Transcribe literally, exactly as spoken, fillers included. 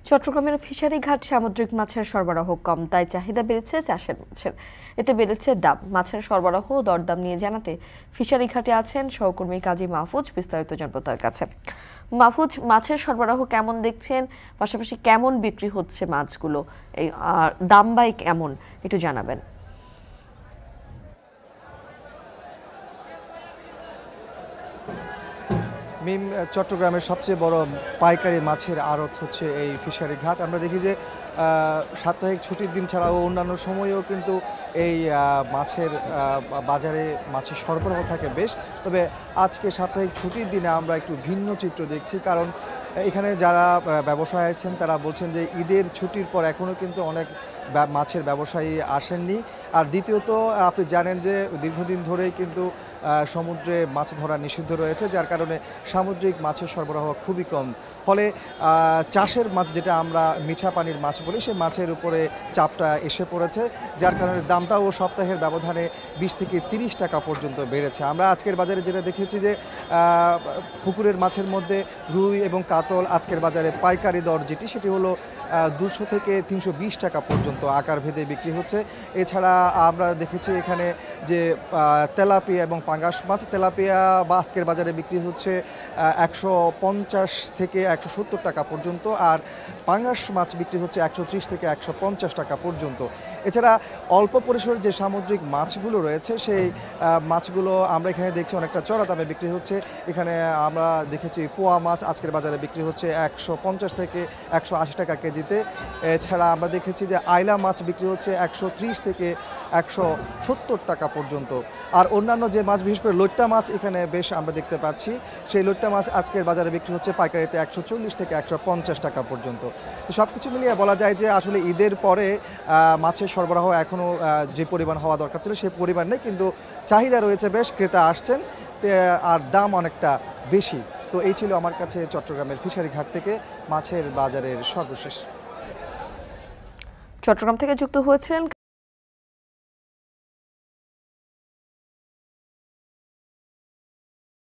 চট্টগ্রামের ফিশারি ঘাট সামুদ্রিক মাছের সরবরাহ কম, তাই চাহিদা বেড়েছে চাষের মাছের। এতে বেড়েছে দাম। মাছের সরবরাহ ও দরদাম নিয়ে জানাতে ফিশারি ঘাটে আছেন সহকর্মী কাজী মাহফুজ। বিস্তারিত জানবো তার কাছে। মাহফুজ, মাছের সরবরাহ কেমন দেখছেন, পাশাপাশি কেমন বিক্রি হচ্ছে মাছগুলো, এই দাম বাই কেমন একটু জানাবেন। মিম, চট্টগ্রামের সবচেয়ে বড় পাইকারি মাছের আড়ত হচ্ছে এই ফিশারি ঘাট। আমরা দেখি যে সাপ্তাহিক ছুটির দিন ছাড়াও অন্যান্য সময়েও কিন্তু এই মাছের বাজারে মাছের সরবরাহ থাকে বেশ। তবে আজকে সাপ্তাহিক ছুটির দিনে আমরা একটু ভিন্ন চিত্র দেখছি, কারণ এখানে যারা ব্যবসায়ী আছেন তারা বলছেন যে ঈদের ছুটির পর এখনও কিন্তু অনেক মাছের ব্যবসায়ী আসেননি। আর দ্বিতীয়ত আপনি জানেন যে দীর্ঘদিন ধরেই কিন্তু সমুদ্রে মাছ ধরা নিষিদ্ধ রয়েছে, যার কারণে সামুদ্রিক মাছের সরবরাহ খুবই কম। ফলে চাষের মাছ, যেটা আমরা মিঠা পানির মাছ বলি, সেই মাছের উপরে চাপটা এসে পড়েছে, যার কারণে দামটাও সপ্তাহের ব্যবধানে বিশ থেকে তিরিশ টাকা পর্যন্ত বেড়েছে। আমরা আজকের বাজারে যেটা দেখেছি যে পুকুরের মাছের মধ্যে রুই এবং কাতল আজকের বাজারে পাইকারি দর যেটি, সেটি হলো দুশো থেকে তিনশো বিশ টাকা পর্যন্ত আকার ভেদে বিক্রি হচ্ছে। এছাড়া আমরা দেখেছি এখানে যে তেলাপিয়া এবং পাঙ্গাস মাছ, তেলাপিয়া বা আজকের বাজারে বিক্রি হচ্ছে একশো পঞ্চাশ থেকে একশো সত্তর টাকা পর্যন্ত, আর পাঙ্গাস মাছ বিক্রি হচ্ছে একশো ত্রিশ থেকে একশো পঞ্চাশ টাকা পর্যন্ত। এছাড়া অল্প পরিসরের যে সামুদ্রিক মাছগুলো রয়েছে, সেই মাছগুলো আমরা এখানে দেখছি অনেকটা চড়া দামে বিক্রি হচ্ছে। এখানে আমরা দেখেছি পোয়া মাছ আজকের বাজারে বিক্রি হচ্ছে একশো পঞ্চাশ থেকে একশো আশি টাকা কেজিতে। এছাড়া আমরা দেখেছি যে আইলা মাছ বিক্রি হচ্ছে একশো ত্রিশ থেকে একশো সত্তর টাকা পর্যন্ত। আর অন্যান্য যে মাছ, বিশেষ করে লইট্টা মাছ এখানে বেশ আমরা দেখতে পাচ্ছি, সেই লইট্টা মাছ আজকের বাজারে বিক্রি হচ্ছে পাইকারিতে একশো চল্লিশ থেকে একশো পঞ্চাশ টাকা পর্যন্ত। তো সব কিছু মিলিয়ে বলা যায় যে আসলে ঈদের পরে মাছের সরবরাহ এখনও যে পরিমাণ হওয়া দরকার ছিল সেই পরিমাণ নেই, কিন্তু চাহিদা রয়েছে বেশ, ক্রেতা আসছেন আর দাম অনেকটা বেশি। তো এই ছিল আমার কাছে চট্টগ্রামের ফিশারি ঘাট থেকে মাছের বাজারের সর্বশেষ। চট্টগ্রাম থেকে যুক্ত হয়েছিলেন